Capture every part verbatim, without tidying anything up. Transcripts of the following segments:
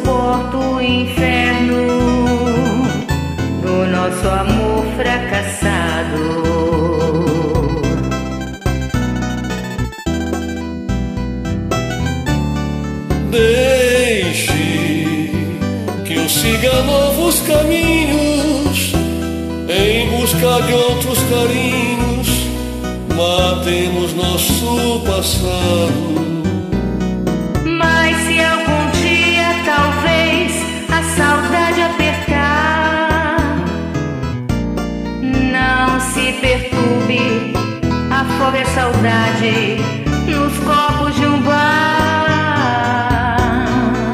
suporto o inferno do nosso amor fracassado. Deixe que eu siga novos caminhos em busca de outros carinhos. Matemos nosso passado. Mas se algum dia talvez a saudade apertar, não se perturbe, afogue a saudade nos copos de um bar.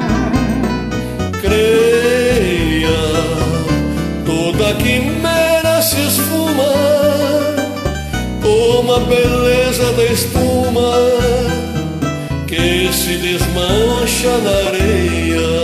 Creia, toda quimera se esfuma como a beleza da espuma que se desmancha na areia.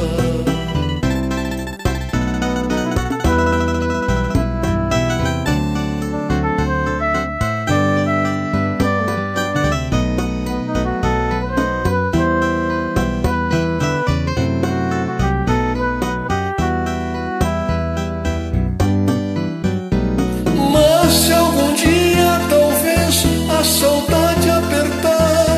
Mas se algum dia talvez a saudade apertar,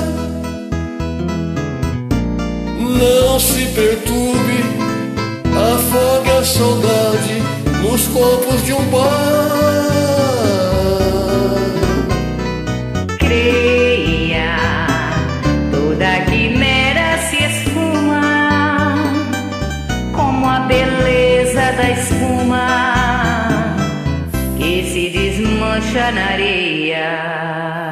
não se perturbe, afogue a saudade nos copos de um bar. Creia, toda quimera se esfuma como a beleza da espuma que se desmancha na areia.